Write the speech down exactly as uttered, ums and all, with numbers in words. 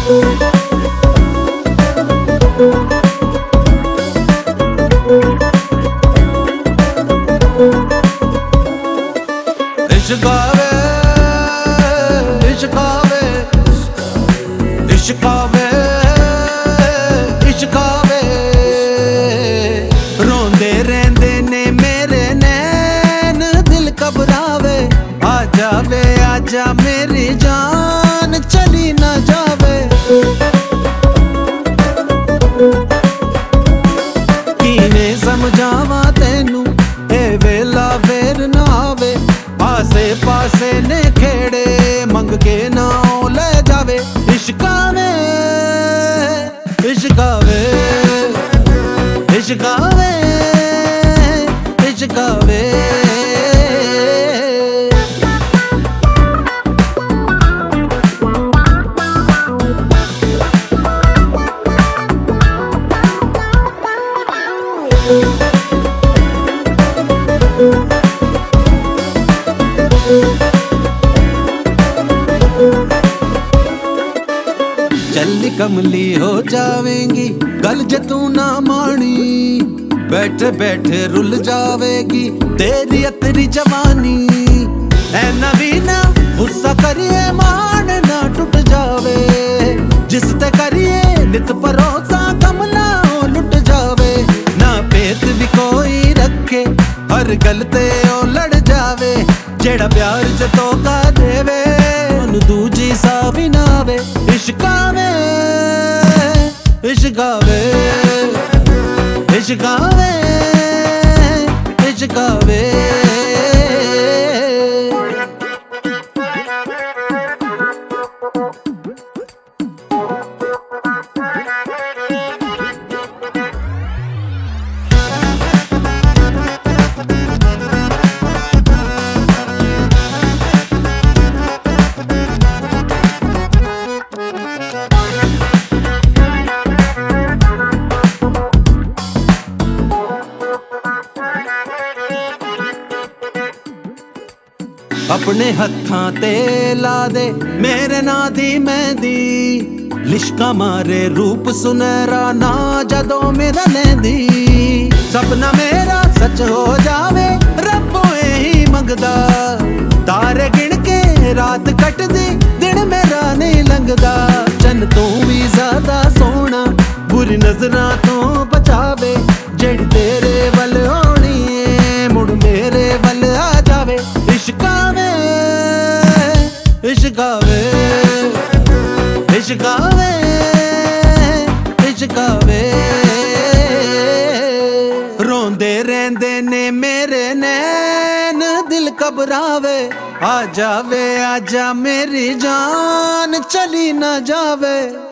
इश्क आवे इश्क आवे इश्क आवे इश्क आवे रोंदे रहंदे ने मेरे नैन दिल घबरावे आ जावे आजा मेरी जान चली ना जावे किने समझावा तेनू ए वेला फेर ना आवे आसे पासे ने खेड़े मंग के ना ले जावे इश्क आवे इश्क आवे इश्क आवे इश्क आवे चली कमली हो जावेगी गल जे तू ना मानी बैठे बैठे रुल जावेगी तेरी अतरी जवानी है नवीना गुस्सा करिए मान ना टूट जावे जिस ते करिए नित भरोसा कमला लुट जावे ना पेत भी कोई रखे हर गल ते ओ लड़ जावे जेड़ा प्यार जतो का देवे उन दूजी सा भी ना आवे इश्क आवे इश्क आवे इश्क आवे इश्क आवे अपने हत्थां ते ला दे मेरे ना दी मेहंदी लिशका मारे रूप सुनहरा ना जदों मेरा लेंदी सपना मेरा सच हो जावे रब्बो ही मंगदा तारे गिन के रात कटदी दिन मेरा नहीं लंघदा चन तू भी ज्यादा सोना बुरी नजरां तो बचावे जेड़ी तेरे वल होनी है मुड़ मेरे वल आ जावे इश्क आवे इश्क आवे इश्क आवे इश्क आवे रोंदे रहंदे ने मेरे नैन दिल घबरावे आ जावे आजा मेरी जान चली ना जावे।